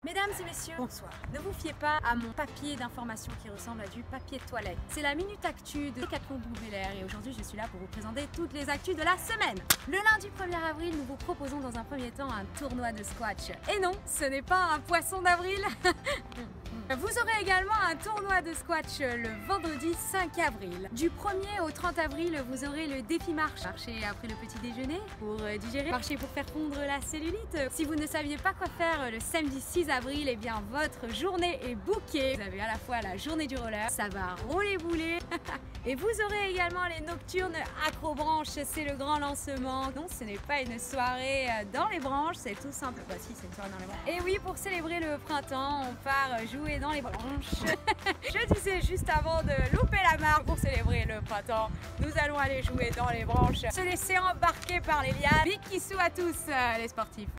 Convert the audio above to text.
Mesdames et messieurs, bonsoir. Ne vous fiez pas à mon papier d'information qui ressemble à du papier de toilette. C'est la Minute Actu de Catherine Bourbulaire et aujourd'hui je suis là pour vous présenter toutes les actus de la semaine. Le lundi 1er avril, nous vous proposons dans un premier temps un tournoi de squash. Et non, ce n'est pas un poisson d'avril. Vous aurez également un tournoi de squash le vendredi 5 avril. Du 1er au 30 avril, vous aurez le défi marche. Marcher après le petit déjeuner pour digérer, marcher pour faire fondre la cellulite. Si vous ne saviez pas quoi faire le samedi 6 avril, eh bien votre journée est bookée. Vous avez à la fois la journée du roller, ça va rouler bouler. Et vous aurez également les nocturnes acrobranches, c'est le grand lancement. Non, ce n'est pas une soirée dans les branches, c'est tout simple. Bah si, c'est une soirée dans les branches. Et oui, pour célébrer le printemps, on part jouer dans les branches. Je disais juste avant de louper la marque, pour célébrer le printemps, nous allons aller jouer dans les branches, se laisser embarquer par les lianes. Big kissou à tous les sportifs.